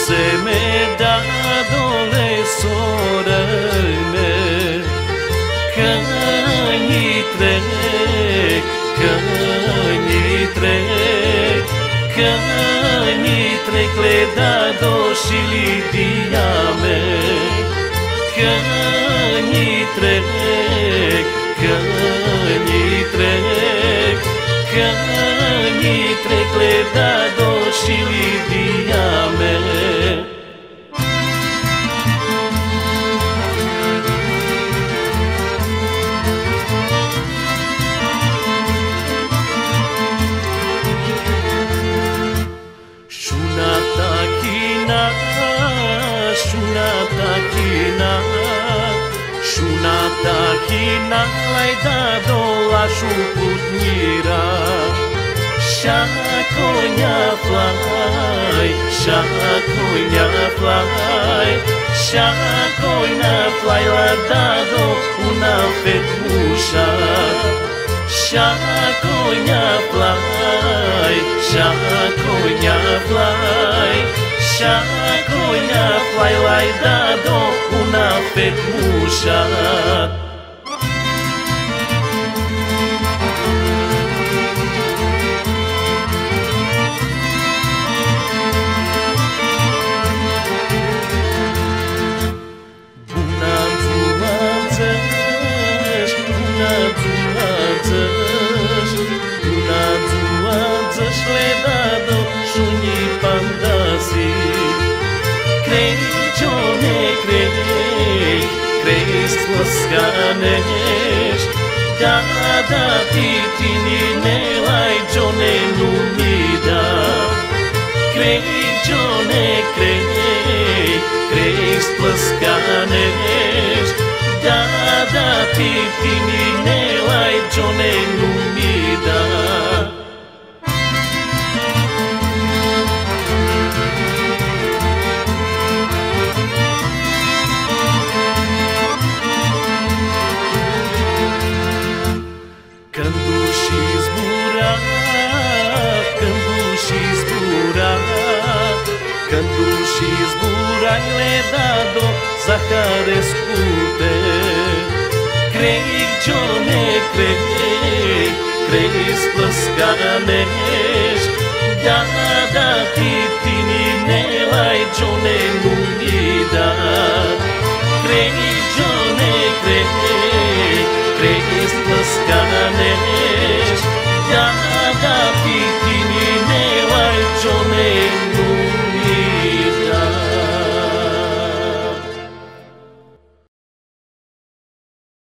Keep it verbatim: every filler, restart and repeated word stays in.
se me da dole sorăne, Că-ni trec, că-ni trec, Că-ni trec le da doși Lidia me, Că-ni trec, că-ni trec, Că-ni trec le da doși Lidia me. Shuna takina, shuna takina, shuna takina, lai da dola shuputnira. Shakonya fly, shakonya fly, shakonya fly, la da do una fetmusha. Shakonya fly, shakonya fly, shakonya fly, lai da do una fetmusha. Scaneš, da da ti ti ni ne lai gione numida, crei gione crei, crei scaneš, da da ti ti ni ne lai gione numida. Când duši zburaj le dado Zahare skute, Krejk gione krejk, krejk splaskaneš, Da da ti ti ni ne lai gione nu